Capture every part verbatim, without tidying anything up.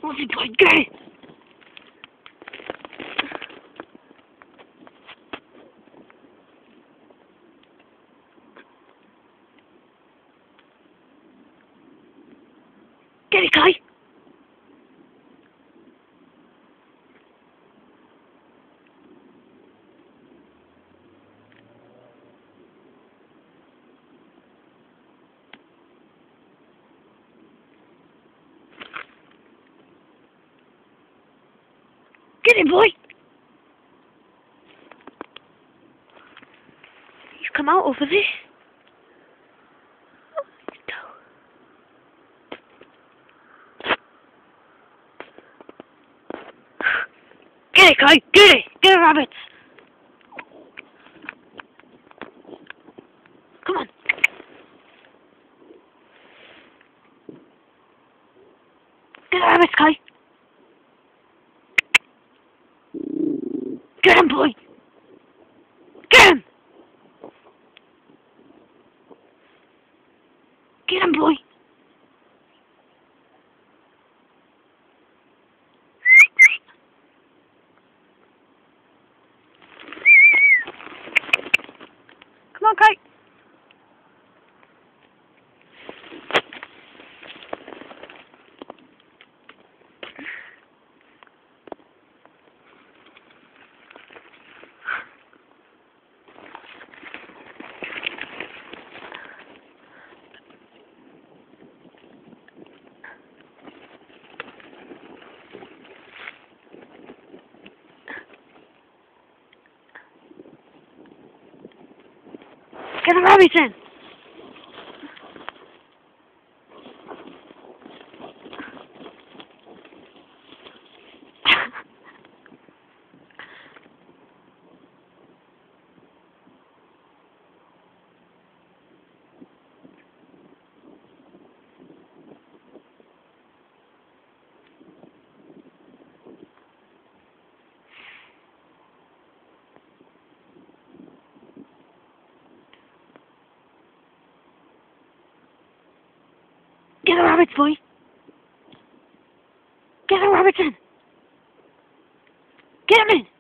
What's he doing? Get it! Get it, guy! Get him, boy! He's come out over there. Oh, he's down. Get it, guy! Get it! Get the rabbits! Come on! Get the rabbits, guy! Get him, boy! Get him! Get him, boy! Come on, Kate! Get the rabbits in! Get the rabbits, boy! Get the rabbits in! Get him in!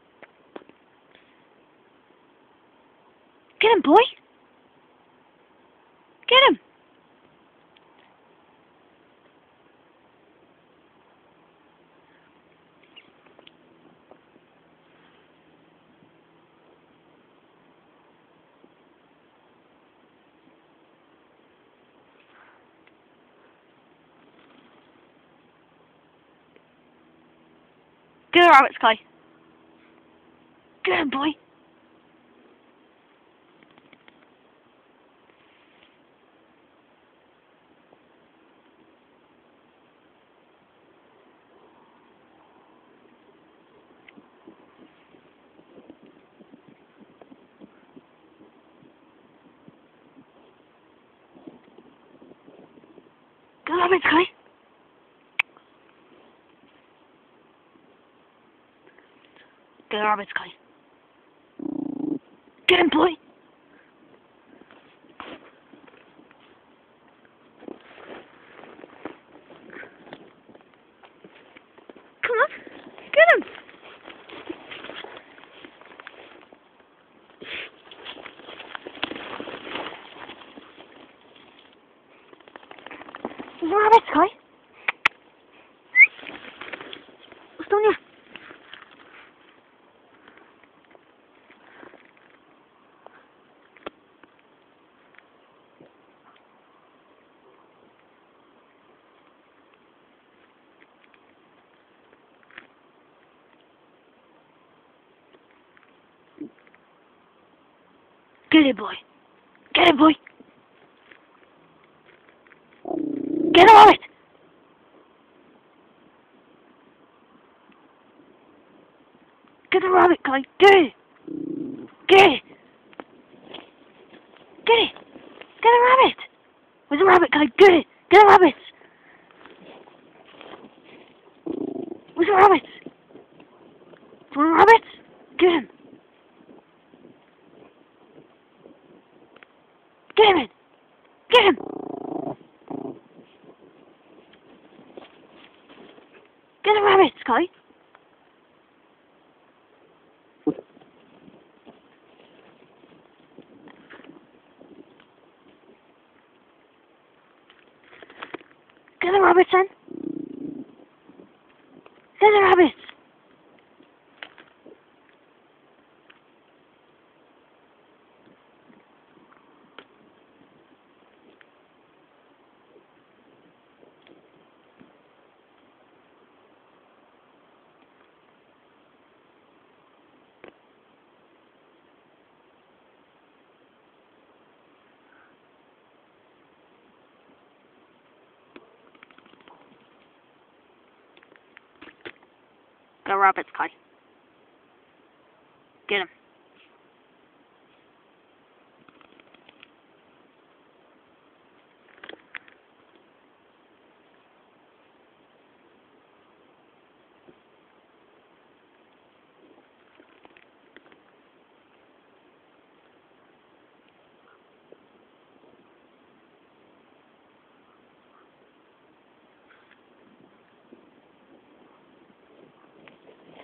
Get him, boy! Get him! Get the rabbits, guy! Get him, boy! Get the rabbits, guy! Get the rabbits, guy! Get him, boy! Come on! Get him! There's a rabbit, guy! What's doing here? Get it, boy! Get it, boy! Get a rabbit! Get the rabbit, guy! Get it! Get it! Get it! Get a rabbit! Where's the rabbit, guy? Get it! Get the rabbits! Where's the rabbits? Do you want rabbits? Get him! Get him in! Get him! Get a rabbit, Sky. Get a rabbit, son. Get a rabbit. Get a rabbit, Sky. Get him.